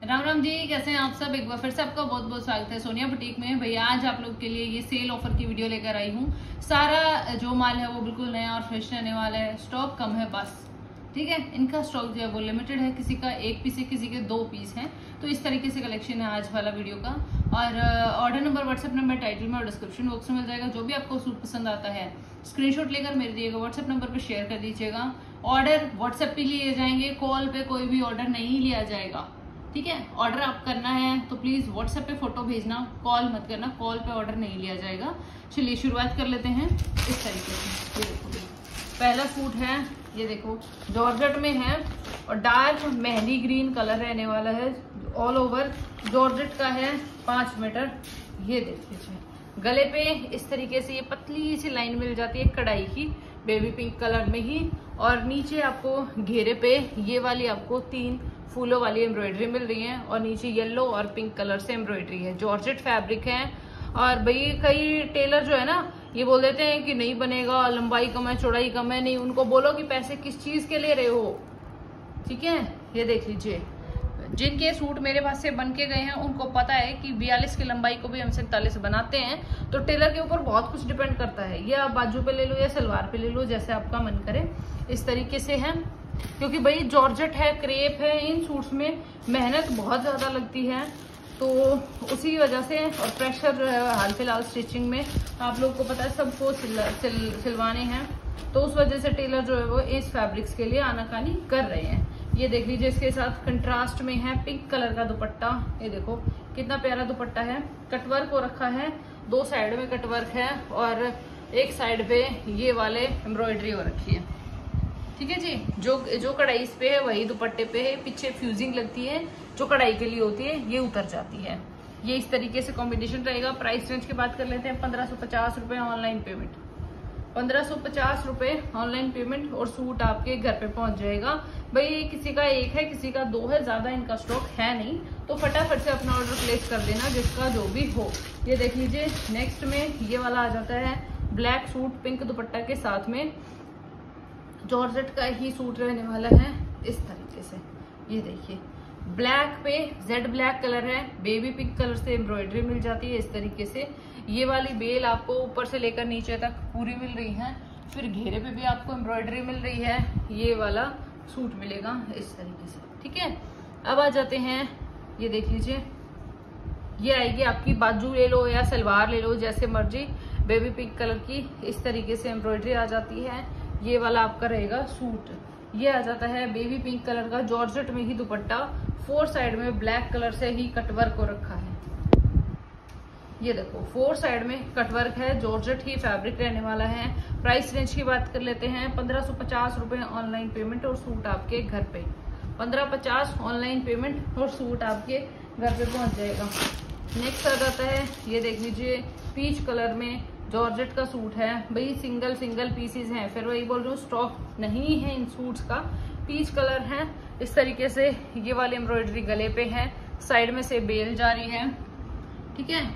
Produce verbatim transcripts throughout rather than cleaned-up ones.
राम राम जी, कैसे हैं आप सब। एक बार फिर से आपका बहुत बहुत स्वागत है सोनिया बुटीक में। भैया आज आप लोग के लिए ये सेल ऑफर की वीडियो लेकर आई हूँ। सारा जो माल है वो बिल्कुल नया और फ्रेश रहने वाला है। स्टॉक कम है बस, ठीक है। इनका स्टॉक जो है वो लिमिटेड है, किसी का एक पीस है, किसी के दो पीस हैं। तो इस तरीके से कलेक्शन है आज वाला वीडियो का। और order number, WhatsApp number title में और डिस्क्रिप्शन बॉक्स में मिल जाएगा। जो भी आपको सूट पसंद आता है स्क्रीनशॉट लेकर मेरे दिएगा व्हाट्सएप नंबर पर शेयर कर दीजिएगा। ऑर्डर व्हाट्सएप पे लिए जाएंगे, कॉल पे कोई भी ऑर्डर नहीं लिया जाएगा, ठीक है। ऑर्डर आप करना है तो प्लीज व्हाट्सएप पे फोटो भेजना, कॉल मत करना। कॉल पे ऑर्डर नहीं लिया जाएगा। चलिए शुरुआत कर लेते हैं इस तरीके से। ये देखो पहला सूट है, ये देखो जॉर्जेट में है और डार्क मेहंदी ग्रीन कलर रहने वाला है। ऑल ओवर जॉर्जेट का है, पांच मीटर। ये देख लीजिए गले पे इस तरीके से ये पतली सी लाइन मिल जाती है कढ़ाई की, बेबी पिंक कलर में ही। और नीचे आपको घेरे पे ये वाली आपको तीन फूलों वाली एम्ब्रॉयडरी मिल रही है और नीचे येलो और पिंक कलर से एम्ब्रॉयडरी है। जॉर्जेट फैब्रिक है। और भाई कई टेलर जो है ना ये बोल देते हैं कि नहीं बनेगा, लंबाई कम है, चौड़ाई कम है। नहीं, उनको बोलो कि पैसे किस चीज के ले रहे हो, ठीक है। ये देख लीजिए, जिनके सूट मेरे पास से बन के गए हैं उनको पता है कि बयालीस की लंबाई को भी हम सैंतालीस बनाते हैं। तो टेलर के ऊपर बहुत कुछ डिपेंड करता है। ये आप बाजू पे ले लो या सलवार पे ले लो, जैसे आपका मन करे। इस तरीके से है, क्योंकि भाई जॉर्जेट है, क्रेप है, इन सूट्स में मेहनत बहुत ज्यादा लगती है। तो उसी वजह से और प्रेशर जो है हाल फिलहाल स्टिचिंग में आप लोग को पता है सबको सिल, सिल, सिलवाने हैं। तो उस वजह से टेलर जो है वो इस फैब्रिक्स के लिए आनाकानी कर रहे हैं। ये देख लीजिए, इसके साथ कंट्रास्ट में है पिंक कलर का दुपट्टा। ये देखो कितना प्यारा दुपट्टा है। कटवर्क को रखा है, दो साइड में कटवर्क है और एक साइड पे ये वाले एम्ब्रॉयडरी हो रखी है, ठीक है जी। जो जो कढ़ाई इस पे है वही दुपट्टे पे है। पीछे फ्यूजिंग लगती है जो कढ़ाई के लिए होती है, ये उतर जाती है। ये इस तरीके से कॉम्बिनेशन रहेगा। प्राइस रेंज की बात कर लेते हैं, पंद्रह सौ पचास रुपए ऑनलाइन पेमेंट। पंद्रह सौ पचास रुपए ऑनलाइन पेमेंट और सूट आपके घर पे पहुंच जाएगा। भाई किसी का एक है, किसी का दो है, ज्यादा इनका स्टॉक है नहीं। तो फटाफट से अपना ऑर्डर प्लेस कर देना, जिसका जो भी हो। ये देख लीजिए, नेक्स्ट में ये वाला आ जाता है ब्लैक सूट पिंक दुपट्टा के साथ में। जॉर्जेट का ही सूट रहने वाला है इस तरीके से। ये देखिए ब्लैक पे जेड ब्लैक कलर है, बेबी पिंक कलर से एम्ब्रॉयडरी मिल जाती है इस तरीके से। ये वाली बेल आपको ऊपर से लेकर नीचे तक पूरी मिल रही है। फिर घेरे पे भी आपको एम्ब्रॉयडरी मिल रही है। ये वाला सूट मिलेगा इस तरीके से, ठीक है। अब आ जाते हैं, ये देख लीजिए, ये आएगी आपकी बाजू ले लो या सलवार ले लो, जैसे मर्जी। बेबी पिंक कलर की इस तरीके से एम्ब्रॉयडरी आ जाती है। ये वाला आपका रहेगा सूट। ये आ जाता है बेबी पिंक कलर का, जॉर्जेट में ही दुपट्टा। फोर साइड में ब्लैक कलर से ही कटवर्क को रखा है। ये देखो फोर साइड में कटवर्क है, जॉर्जेट ही फैब्रिक रहने वाला है। प्राइस रेंज की बात कर लेते हैं, पंद्रह सौ पचास रुपए ऑनलाइन पेमेंट और सूट आपके घर पे। पंद्रह पचास ऑनलाइन पेमेंट और सूट आपके घर पे पहुंच जाएगा। नेक्स्ट आ जाता है, ये देख लीजिए, पीच कलर में जॉर्जेट का सूट है। भाई सिंगल सिंगल पीसेस हैं, फिर वही बोल रही हूँ स्टॉक नहीं है इन सूट्स का। पीच कलर है इस तरीके से। ये वाली एम्ब्रॉयडरी गले पे है, साइड में से बेल जा रही है, ठीक है।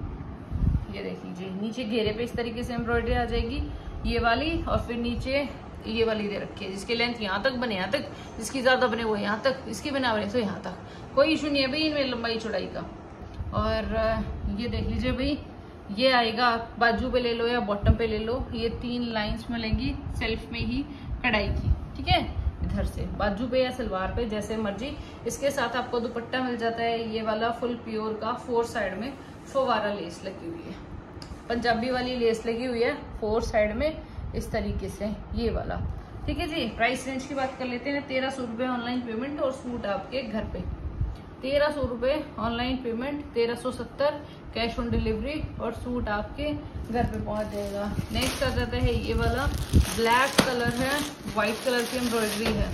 ये देख लीजिए, नीचे घेरे पे इस तरीके से एम्ब्रॉयडरी आ जाएगी ये वाली। और फिर नीचे ये वाली दे रखी है, जिसके लेंथ यहाँ तक बने, यहाँ तक, जिसकी ज्यादा बने वो यहाँ तक, इसकी बिना बने तो यहाँ तक। कोई इशू नहीं है भाई इनमें लंबाई चौड़ाई का। और ये देख लीजिए भाई, ये आएगा बाजू पे ले लो या बॉटम पे ले लो। ये तीन लाइंस मिलेंगी सेल्फ में ही कढ़ाई की, ठीक है। इधर से बाजू पे या सलवार पे जैसे मर्जी। इसके साथ आपको दुपट्टा मिल जाता है ये वाला फुल प्योर का। फोर साइड में फवारा लेस लगी हुई है, पंजाबी वाली लेस लगी हुई है फोर साइड में इस तरीके से, ये वाला, ठीक है जी। प्राइस रेंज की बात कर लेते हैं, तेरह सौ रुपए ऑनलाइन पेमेंट और सूट आपके घर पे। तेरह सौ रुपए ऑनलाइन पेमेंट, तेरह सौ सत्तर कैश ऑन डिलीवरी और सूट आपके घर पे पहुंच जाएगा। नेक्स्ट आ जाता है ये वाला ब्लैक कलर है, व्हाइट कलर की एम्ब्रॉयडरी है।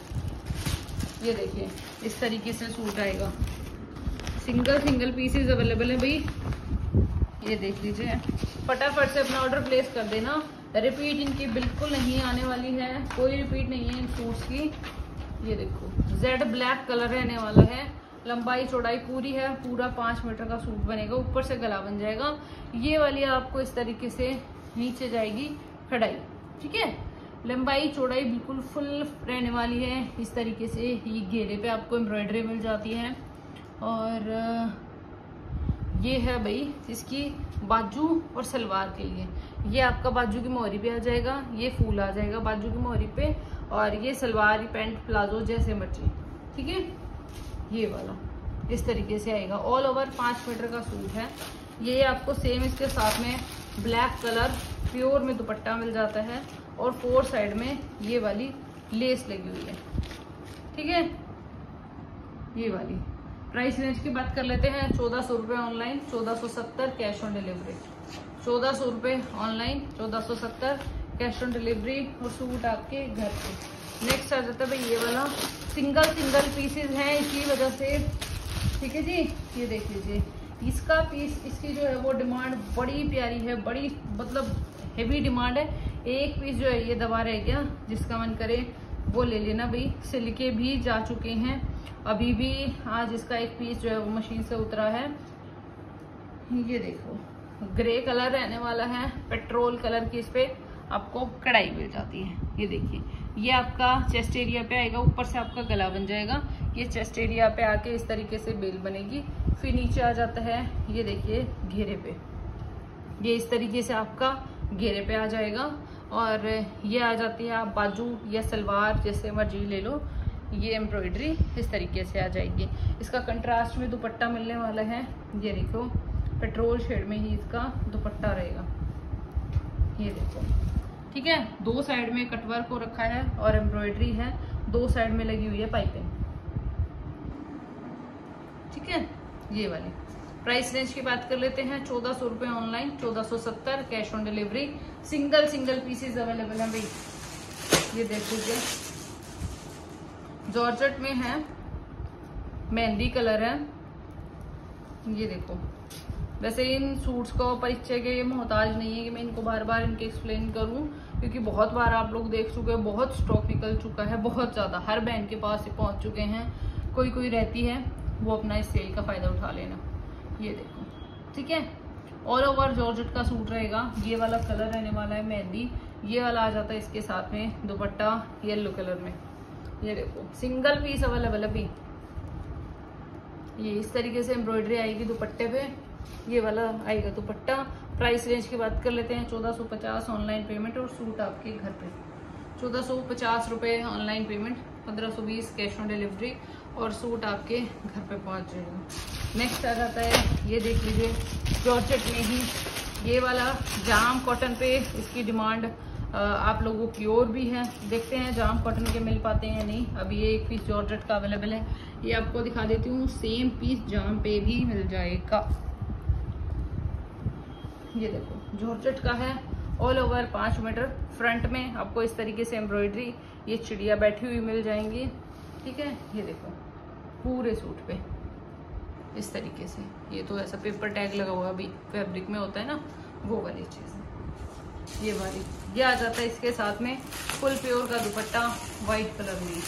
ये देखिए इस तरीके से सूट आएगा। सिंगल सिंगल पीसेस अवेलेबल है भाई। ये देख लीजिए, फटाफट से अपना ऑर्डर प्लेस कर देना। रिपीट इनकी बिल्कुल नहीं आने वाली है, कोई रिपीट नहीं है इन सूट्स की। ये देखो जेड ब्लैक कलर रहने वाला है, लंबाई चौड़ाई पूरी है, पूरा पांच मीटर का सूट बनेगा, ऊपर से गला बन जाएगा। ये वाली आपको इस तरीके से नीचे जाएगी कढ़ाई, ठीक है। लंबाई चौड़ाई बिल्कुल फुल रहने वाली है इस तरीके से। ये घेरे पे आपको एम्ब्रॉयडरी मिल जाती है। और ये है भाई इसकी बाजू और सलवार के लिए। ये आपका बाजू की मोहरी पे आ जाएगा, ये फूल आ जाएगा बाजू की मोहरी पे, और ये सलवार पैंट प्लाजो जैसे मर्जी, ठीक है। ये वाला इस तरीके से आएगा। ऑल ओवर पाँच मीटर का सूट है ये। आपको सेम इसके साथ में ब्लैक कलर प्योर में दुपट्टा मिल जाता है, और फोर साइड में ये वाली लेस लगी हुई है, ठीक है। ये वाली प्राइस रेंज की बात कर लेते हैं। चौदह सौ रुपये ऑनलाइन, चौदह सौ सत्तर कैश ऑन डिलीवरी। चौदह सौ रुपये ऑनलाइन, चौदह सौ सत्तर कैश ऑन डिलीवरी, और सूट आपके घर पे। नेक्स्ट आ जाता है भाई ये वाला। सिंगल सिंगल पीसेज हैं इसी वजह से, ठीक है जी। ये देख लीजिए इसका पीस, इसकी जो है वो डिमांड बड़ी प्यारी है, बड़ी मतलब हेवी डिमांड है। एक पीस जो है ये दबा रह गया, जिसका मन करे वो ले लेना भाई। सिल्के भी जा चुके हैं, अभी भी आज इसका एक पीस जो है वो मशीन से उतरा है। ये देखो ग्रे कलर रहने वाला है, पेट्रोल कलर की इस पे आपको कढ़ाई मिल जाती है। ये देखिए ये आपका चेस्ट एरिया पे आएगा, ऊपर से आपका गला बन जाएगा। ये चेस्ट एरिया पे आके इस तरीके से बेल बनेगी, फिर नीचे आ जाता है ये देखिए घेरे पे, ये इस तरीके से आपका घेरे पे आ जाएगा। और ये आ जाती है आप बाजू या सलवार जैसे मर्जी ले लो, ये एम्ब्रॉयडरी इस तरीके से आ जाएगी। इसका कंट्रास्ट में दुपट्टा मिलने वाला है। ये देखो पेट्रोल शेड में ही इसका दुपट्टा रहेगा, ये देखो, ठीक है। दो साइड में कटवर्क को रखा है और एम्ब्रॉयडरी है, दो साइड में लगी हुई है पाइपिंग, ठीक है। ये वाली प्राइस रेंज की बात कर लेते हैं। चौदह सौ रुपये ऑनलाइन, चौदह सौ सत्तर cash on delivery. Single single pieces available है भाई। ये देख लीजिए जॉर्जेट में है, मेहंदी कलर है। ये देखो वैसे इन सूट्स को परिचय के मोहताज नहीं है कि मैं इनको बार बार इनके एक्सप्लेन करूं, क्योंकि बहुत बार आप लोग देख चुके हैं, बहुत स्टॉक निकल चुका है, बहुत ज्यादा हर बहन के पास पहुंच चुके हैं। कोई कोई रहती है वो अपना इस सेल का फायदा उठा लेना। ये देखो, ठीक है। ऑल ओवर जॉर्जेट का सूट रहेगा। ये वाला कलर रहने वाला है मेहंदी, ये वाला आ जाता है इसके साथ में दुपट्टा येलो कलर में। ये देखो सिंगल पीस अवेलेबल है भी। ये इस तरीके से एम्ब्रॉयडरी आएगी दुपट्टे पे, ये वाला आएगा दुपट्टा। प्राइस रेंज की बात कर लेते हैं। चौदह सौ पचास ऑनलाइन पेमेंट, और सूट आपके घर पे। चौदह सौ पचास रुपये ऑनलाइन पेमेंट, पंद्रह सौ बीस कैश ऑन डिलीवरी, और सूट आपके घर पे पहुंच जाएगा। नेक्स्ट आ जाता है ये देख लीजिए जॉर्जेट में ही ये वाला जाम कॉटन पे इसकी डिमांड आप लोगों की और भी है। देखते हैं जाम कॉटन के मिल पाते हैं या नहीं। अभी ये एक पीस जॉर्जेट का अवेलेबल है, ये आपको दिखा देती हूँ। सेम पीस जाम पे भी मिल जाएगा। ये देखो जॉर्जेट का है, ऑल ओवर पाँच मीटर। फ्रंट में आपको इस तरीके से एम्ब्रॉयडरी, ये चिड़िया बैठी हुई मिल जाएंगी, ठीक है। ये देखो पूरे सूट पे इस तरीके से, ये तो ऐसा पेपर टैग लगा हुआ अभी फैब्रिक में होता है ना, वो वाली चीज। ये वाली ये आ जाता है इसके साथ में फुल प्योर का दुपट्टा व्हाइट कलर में।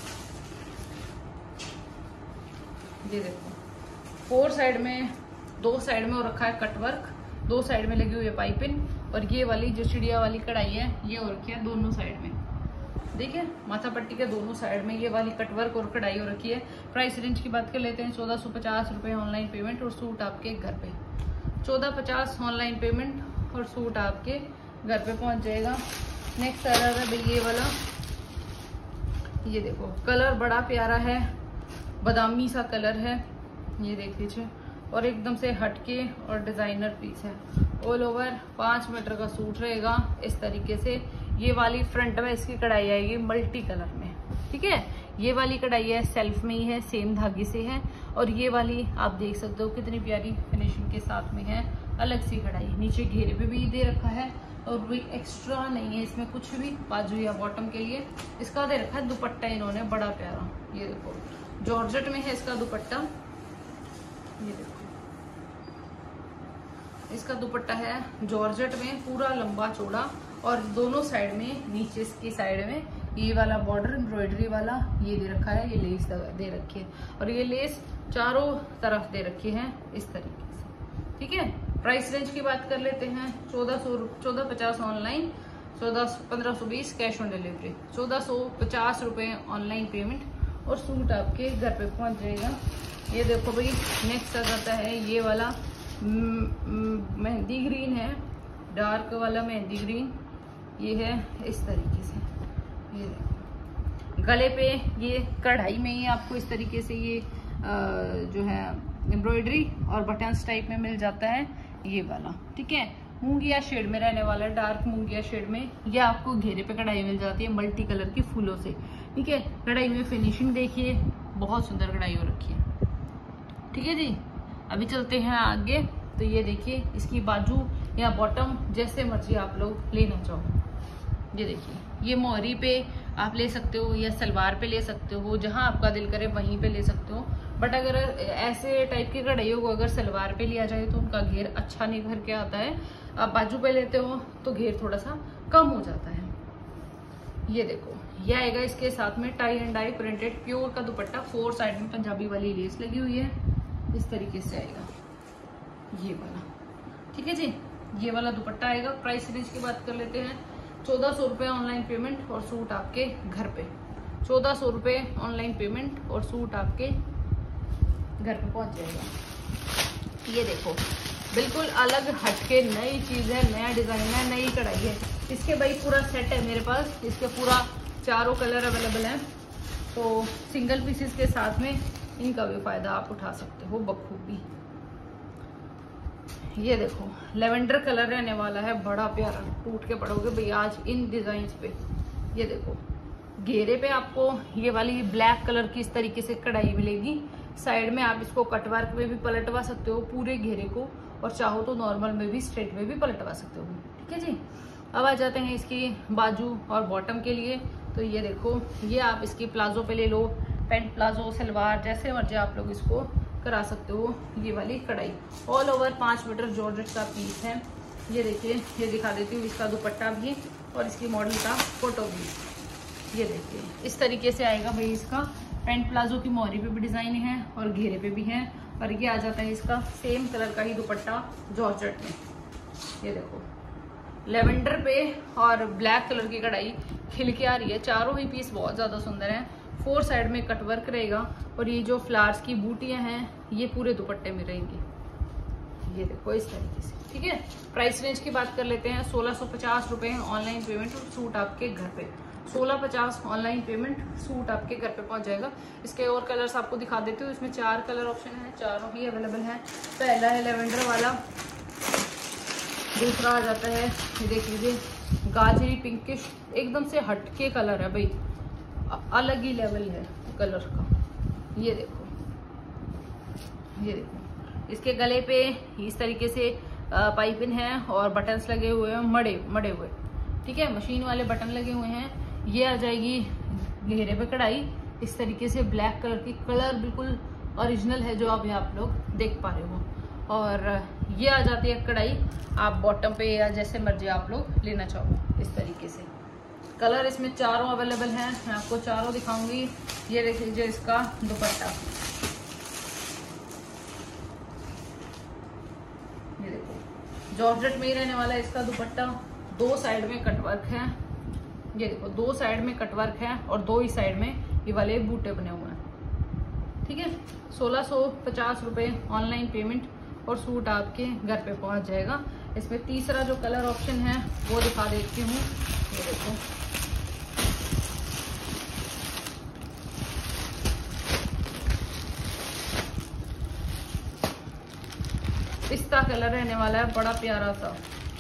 ये देखो फोर साइड में, दो साइड में और रखा है कटवर्क, दो साइड में लगी हुई है पाइपिंग, और ये वाली जो चिड़िया वाली कढ़ाई है ये और रखी है दोनों साइड में। देखिए माथा पट्टी के दोनों साइड में ये वाली कटवर्क और कढ़ाई हो रखी है। प्राइस रेंज की बात कर लेते हैं। चौदह सौ पचास रुपये ऑनलाइन पेमेंट, और सूट आपके घर पे। चौदह पचास ऑनलाइन पेमेंट, और सूट आपके घर पे पहुंच जाएगा। नेक्स्ट आ रहा है भाई ये वाला। ये देखो कलर बड़ा प्यारा है, बादामी सा कलर है, ये देख लीजिए, और एकदम से हटके और डिजाइनर पीस है। ऑल ओवर पाँच मीटर का सूट रहेगा इस तरीके से। ये वाली फ्रंट में इसकी कढ़ाई आएगी मल्टी कलर में, ठीक है। ये वाली कढ़ाई है सेल्फ में ही है, सेम धागे से है, और ये वाली आप देख सकते हो कितनी प्यारी फिनिशिंग के साथ में है, अलग सी कढ़ाई। नीचे घेरे पे भी दे रखा है, और कोई एक्स्ट्रा नहीं है इसमें कुछ भी, बाजू या बॉटम के लिए। इसका दे रखा है दुपट्टा इन्होंने बड़ा प्यारा। ये देखो जॉर्जेट में है इसका दुपट्टा। ये देखो इसका दुपट्टा है जॉर्जेट में, पूरा लंबा चौड़ा, और दोनों साइड में, नीचे की साइड में ये वाला बॉर्डर एम्ब्रॉयडरी वाला ये दे रखा है, ये लेस दे रखी है, और ये लेस चारों तरफ दे रखी है इस तरीके से, ठीक है। प्राइस रेंज की बात कर लेते हैं। चौदह सौ चौदह पचास ऑनलाइन, चौदह पंद्रह सौ बीस कैश ऑन डिलीवरी। चौदह सौ पचास रुपये ऑनलाइन पेमेंट, और सूट आपके घर पे पहुंच जाएगा। ये देखो भाई, नेक्स्ट आ जाता है ये वाला मेहंदी ग्रीन है, डार्क वाला मेहंदी ग्रीन। ये है इस तरीके से, ये देखो गले पे ये कढ़ाई में ही आपको इस तरीके से ये आ, जो है एम्ब्रॉयडरी और बटन्स टाइप में मिल जाता है ये वाला। ठीक है, मूंगिया शेड में रहने वाला है, डार्क मूंगिया शेड में। ये आपको घेरे पे कढ़ाई मिल जाती है मल्टी कलर की फूलों से। ठीक है, कढ़ाई में फिनिशिंग देखिए, बहुत सुंदर कढ़ाई हो रखी है। ठीक है जी, अभी चलते हैं आगे। तो ये देखिए, इसकी बाजू या बॉटम जैसे मर्जी आप लोग लेना चाहो। ये देखिए, ये मोहरी पे आप ले सकते हो या सलवार पे ले सकते हो, जहां आपका दिल करे वहीं पे ले सकते हो। बट अगर ऐसे टाइप की कढ़ाइयों को अगर सलवार पे लिया जाए तो उनका घेर अच्छा नहीं भर के आता है। आप बाजू पे लेते हो तो घेर थोड़ा सा कम हो जाता है। ये देखो, ये आएगा इसके साथ में tie and dye printed pure का दुपट्टा, फोर साइड में पंजाबी वाली लेस लगी हुई है, इस तरीके से आएगा ये वाला। ठीक है जी, ये वाला दुपट्टा आएगा। प्राइस रेंज की बात कर लेते हैं, चौदह सौ रुपये ऑनलाइन पेमेंट और सूट आपके घर पे। चौदह सौ रुपये ऑनलाइन पेमेंट और सूट आपके घर पे पहुंच जाएगा। ये देखो, बिल्कुल अलग हटके नई चीज है, नया डिजाइन है, नई कढ़ाई है। इसके भाई पूरा सेट है मेरे पास, इसके पूरा चारों कलर अवेलेबल हैं। तो सिंगल पीसेस के साथ में इनका भी फायदा आप उठा सकते हो बखूबी। ये देखो, लेवेंडर कलर रहने वाला है, बड़ा प्यारा, टूट के पड़ोगे भैया आज इन डिजाइन पे। ये देखो, घेरे पे आपको ये वाली ब्लैक कलर की इस तरीके से कढ़ाई मिलेगी। साइड में आप इसको कटवर्क में भी पलटवा सकते हो पूरे घेरे को, और चाहो तो नॉर्मल में भी स्ट्रेट में भी पलटवा सकते हो। ठीक है जी, अब आ जाते हैं इसकी बाजू और बॉटम के लिए। तो ये देखो, ये आप इसकी प्लाजो पे ले लो, पैंट प्लाजो सलवार जैसे मर्जी आप लोग इसको करा सकते हो। ये वाली कढ़ाई ऑल ओवर पाँच मीटर जॉर्जेट का पीस है। ये देखिए, ये दिखा देती हूँ इसका दुपट्टा भी और इसकी मॉडल का फोटो भी। ये देखिए, इस तरीके से आएगा भाई। इसका पैंट प्लाजो की मोहरी पे भी डिजाइन है और घेरे पे भी है, और ये आ जाता है इसका सेम कलर का ही दुपट्टा जॉर्जेट में। ये देखो, लेवेंडर पे और ब्लैक कलर की कढ़ाई खिल के आ रही है। चारों ही पीस बहुत ज्यादा सुंदर है। फोर साइड में कटवर्क रहेगा, और ये जो फ्लावर्स की बूटियां हैं ये पूरे दुपट्टे में रहेंगी। ये देखो इस तरीके से। ठीक है, प्राइस रेंज की बात कर लेते हैं, सोलह सौ पचास रुपए ऑनलाइन पेमेंट और सूट आपके घर पे। सोलह पचास ऑनलाइन पेमेंट, सूट आपके घर पे पहुंच जाएगा। इसके और कलर्स आपको दिखा देती हूँ। इसमें चार कलर ऑप्शन है, चारों ही अवेलेबल है। पहला है लेवेंडर वाला, दूसरा आ जाता है ये देख लीजिए गाजरी पिंकिश, एकदम से हटके कलर है भाई, अलग ही लेवल है कलर का। ये देखो, ये देखो, इसके गले पे इस तरीके से पाइपिंग है और बटन्स लगे हुए हैं, मड़े मड़े हुए। ठीक है, मशीन वाले बटन लगे हुए हैं। ये आ जाएगी घेरे पे कढ़ाई इस तरीके से ब्लैक कलर की, कलर बिल्कुल ओरिजिनल है जो आप यहाँ आप लोग देख पा रहे हो। और ये आ जाती है कढ़ाई आप बॉटम पे या जैसे मर्जी आप लोग लेना चाहो इस तरीके से। कलर इसमें चारों अवेलेबल हैं, मैं आपको चारों दिखाऊंगी। ये देख लीजिए इसका दुपट्टा, ये देखो जॉर्जेट में ही रहने वाला है इसका दुपट्टा। दो साइड में कटवर्क है, ये देखो दो साइड में कटवर्क है और दो ही साइड में ये वाले बूटे बने हुए हैं। ठीक है, सोलह सौ पचास रुपये ऑनलाइन पेमेंट और सूट आपके घर पे पहुंच जाएगा। इसमें तीसरा जो कलर ऑप्शन है वो दिखा देती हूँ। ये देखो, पिस्ता कलर रहने वाला है, बड़ा प्यारा सा।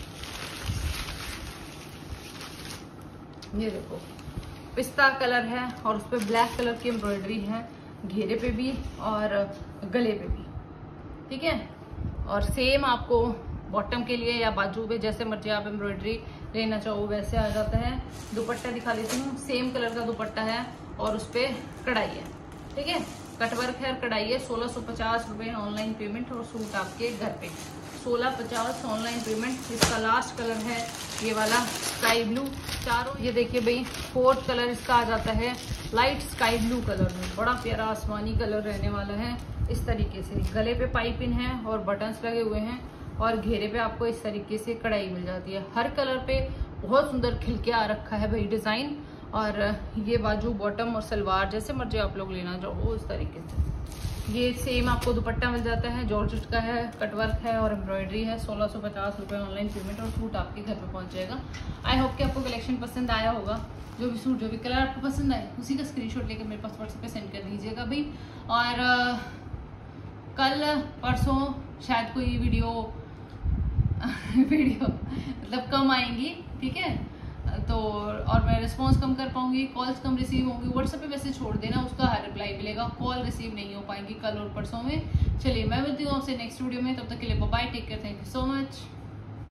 ये देखो, पिस्ता कलर है और उस पर ब्लैक कलर की एम्ब्रॉयडरी है, घेरे पे भी और गले पे भी। ठीक है, और सेम आपको बॉटम के लिए या बाजू पे जैसे मर्जी आप एम्ब्रॉयडरी लेना चाहो वैसे आ जाता है। दुपट्टा दिखा देती हूँ, सेम कलर का दुपट्टा है और उस पर कढ़ाई है। ठीक है, कटवर्क है और कढ़ाई है। सोलह सौ पचास रुपये ऑनलाइन पेमेंट और सूट आपके घर पे। सोलह पचास ऑनलाइन पेमेंट। इसका लास्ट कलर है ये वाला स्काई ब्लू। चारों ये देखिए भाई, फोर्थ कलर इसका आ जाता है लाइट स्काई ब्लू कलर में, बड़ा प्यारा आसमानी कलर रहने वाला है। इस तरीके से गले पे पाइपिंग है और बटन्स लगे हुए हैं और घेरे पे आपको इस तरीके से कढ़ाई मिल जाती है। हर कलर पे बहुत सुंदर खिल के आ रखा है भाई डिजाइन, और ये बाजू बॉटम और सलवार जैसे मर्जी आप लोग लेना चाहो उस तरीके से। ये सेम आपको दुपट्टा मिल जाता है, जॉर्जेट का है, कटवर्क है और एम्ब्रॉयडरी है। सोलह सौ पचास रुपये ऑनलाइन पेमेंट और सूट आपके घर पे पहुंच जाएगा। आई होप कि आपको कलेक्शन पसंद आया होगा। जो भी सूट जो भी कलर आपको पसंद आए उसी का स्क्रीनशॉट लेकर मेरे पास व्हाट्सएप पे सेंड कर दीजिएगा भाई। और आ, कल परसों शायद कोई वीडियो वीडियो मतलब कम आएंगी, ठीक है, तो और मैं रिस्पॉन्स कम कर पाऊंगी, कॉल्स कम रिसीव होंगी। व्हाट्सएप पे मैसेज छोड़ देना, उसका हर रिप्लाई मिलेगा, कॉल रिसीव नहीं हो पाएंगी कल और परसों में। चलिए मैं मिलती हूँ आपसे नेक्स्ट वीडियो में, तब तक के लिए bye, take care, thank you so much.